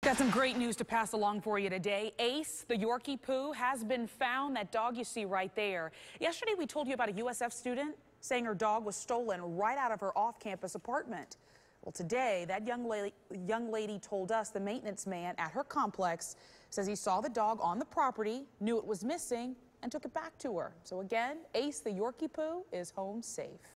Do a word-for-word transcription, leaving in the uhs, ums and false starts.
Got some great news to pass along for you today. Ace, the Yorkiepoo, has been found. That dog you see right there. Yesterday we told you about a U S F student saying her dog was stolen right out of her off-campus apartment. Well, today that young lady, young lady told us the maintenance man at her complex says he saw the dog on the property, knew it was missing, and took it back to her. So again, Ace, the Yorkiepoo, is home safe.